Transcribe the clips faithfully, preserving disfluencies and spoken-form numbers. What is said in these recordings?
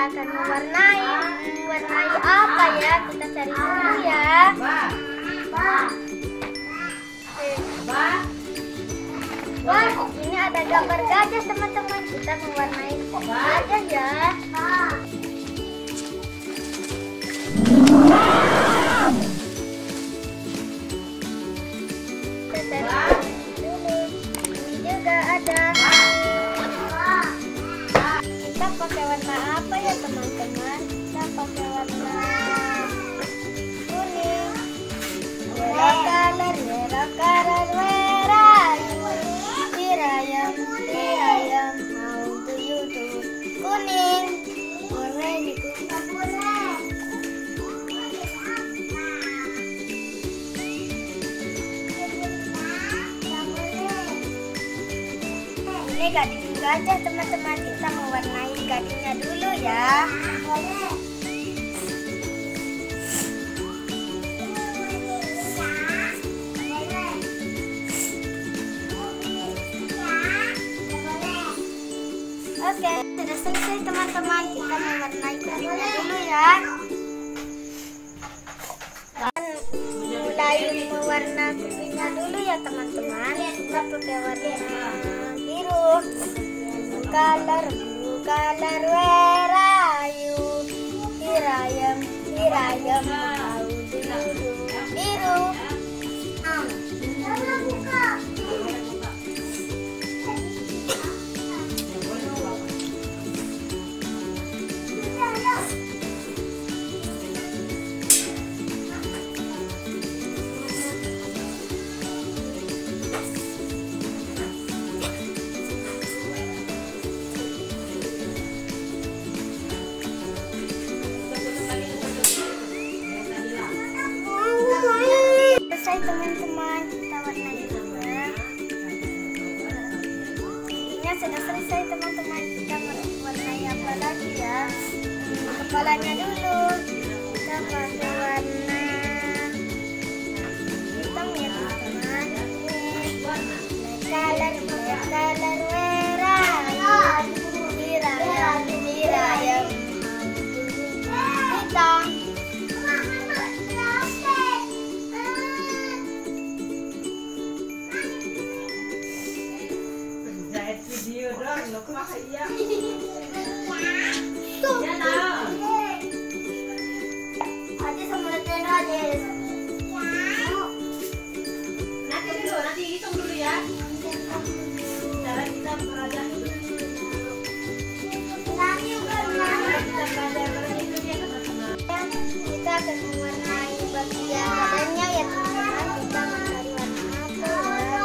akan mewarnai mewarnai apa ya? Kita cari dulu ya. Wah, ini ada gambar gajah teman-teman. Kita mewarnai gajah ya. Kita cari dulu. Ini juga ada. Kita pakai warna apa ya teman-teman? Kita pakai warna kuning. Yellow color, yellow color, where are you? Here I am, here I am, how do you do? Kuning, warna ini kuning. Ini gading gajah teman-teman, kita mewarnai gadingnya dulu ya. Oke, sudah selesai teman-teman, kita mewarnai gadingnya dulu ya. Dan mulai mewarna kupingnya dulu ya teman-teman. Kita pakai warna biru. Color, blue color, where are you? Here I am, here I am, how do you do? Biru. Selesai teman-teman, kita warnai juga. Ini sudah selesai teman-teman, kita warnai apa lagi ya? Kepalanya dulu kita pakai warna hitam ya teman-teman. Color, black color, where are you? Here I am, here I am, hitam. Video dong, lo kok iya. Ya lah. Aja sama Nintendo aja. Nanti dulu, nanti hitung dulu ya. Cara kita belajar dulu. Kita belajar itu dia teman-teman. Kita akan mewarnai bagian badannya ya teman-teman. Kita mencari warna apa ya?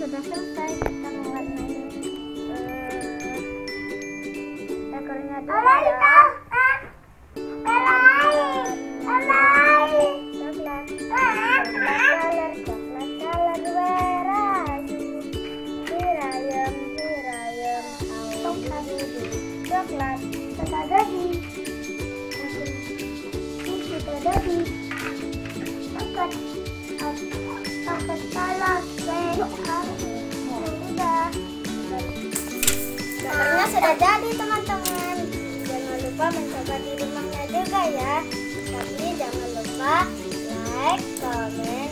sudah selesai kita mewarnai uh, ekornya dulu ya. Coklat, sudah jadi. Sudah jadi. Coklat, coklat color, sudah. Gambarnya sudah jadi teman-teman. Jangan lupa mencoba di rumahnya juga ya. Tapi jangan lupa like, comment,